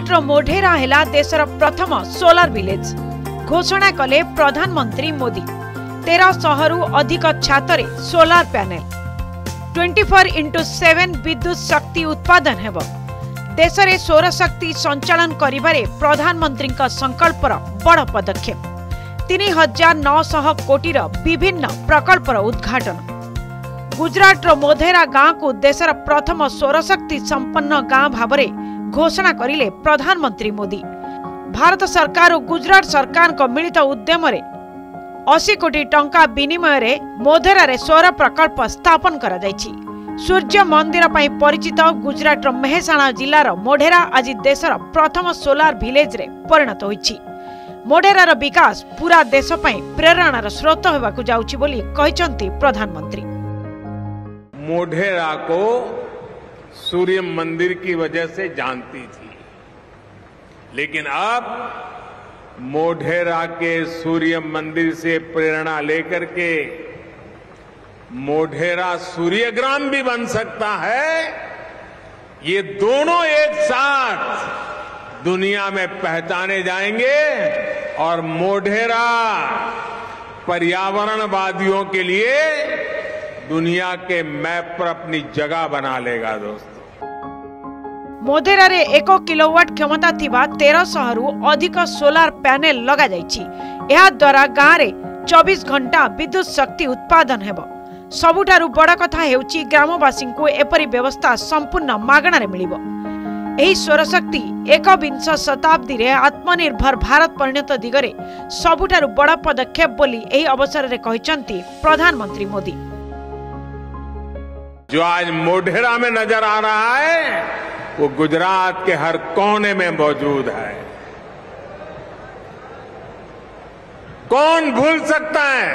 गुजरात मोढेरा है देशर प्रथम सोलार विलेज घोषणा कले प्रधानमंत्री मोदी। 1300 रु अधिक छातरे सोलार पैनल 24x7 विद्युत शक्ति उत्पादन हेब। देश में सौर शक्ति संचालन करिबारे प्रधानमंत्री संकल्पर बड़ पदक्षेप। 3900 कोटीर विभिन्न प्रकल्पर उद्घाटन। गुजरात मोढेरा गाँव को देशर प्रथम सौर शक्ति संपन्न गाँव भावरे घोषणा करिले प्रधानमंत्री मोदी। भारत सरकार और गुजरात सरकार को मिलित उद्यम 80 कोटी टंका विनिमय रे मोढेरा रे सौर प्रकल्प स्थापन करा जायछि। सूर्य मंदिर पई परिचित गुजरात मेहसाणा जिलार मोढेरा आज देशर प्रथम सोलार विलेज रे परिणत होइछि। मोढेरार विकास पूरा देश पई प्रेरणार स्रोत हेबाकु जाउछि बोली कहिसंती प्रधानमंत्री। मोढेरा को सूर्य मंदिर की वजह से जानती थी, लेकिन अब मोढेरा के सूर्य मंदिर से प्रेरणा लेकर के मोढेरा सूर्यग्राम भी बन सकता है। ये दोनों एक साथ दुनिया में पहचाने जाएंगे और मोढेरा पर्यावरणवादियों के लिए दुनिया के मैप पर अपनी जगह बना लेगा। दोस्तों, मोढेरा रे 1 किलोवाट क्षमता थिबा 1300 रु अधिक सोलार पैनल लगा जायछि। एहा द्वारा गाँव रे 24 घंटा विद्युत शक्ति उत्पादन हेब। सबुठारु बड़ कथा हेउछि ग्रामवासी को एपरि व्यवस्था संपूर्ण मागणा रे मिलिबो। एही सौर शक्ति 21 शताब्दी रे आत्मनिर्भर भारत परिणत दिगरे सबुठारु बड़ पदक्षेप बोली एही अवसर रे कहिसंती प्रधानमंत्री मोदी। जो आज मोढेरा में नजर आ रहा है वो गुजरात के हर कोने में मौजूद है। कौन भूल सकता है?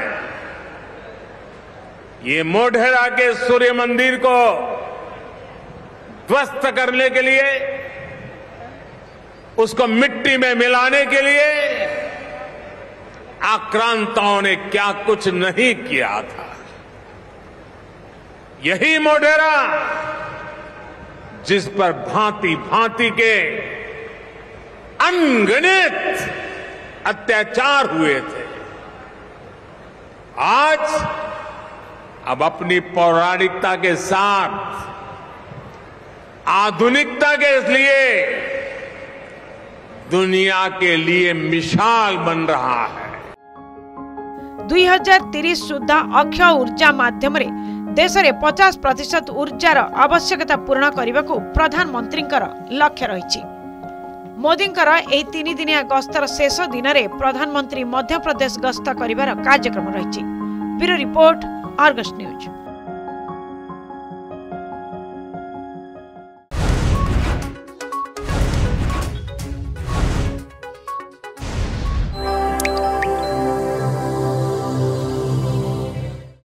ये मोढेरा के सूर्य मंदिर को ध्वस्त करने के लिए, उसको मिट्टी में मिलाने के लिए आक्रांताओं ने क्या कुछ नहीं किया था। यही मोढेरा जिस पर भांति भांति के अनगिनत अत्याचार हुए थे, आज अब अपनी पौराणिकता के साथ आधुनिकता के लिए दुनिया के लिए मिसाल बन रहा है। 2030 सुधा अक्षय ऊर्जा माध्यम रे देश में 50% ऊर्जार आवश्यकता पूर्ण करने को प्रधानमंत्री लक्ष्य रही। मोदी 3 दिनिया गस्तर शेष दिन में प्रधानमंत्री मध्य प्रदेश गस्त कर कार्यक्रम रही। Bureau report, Argus news.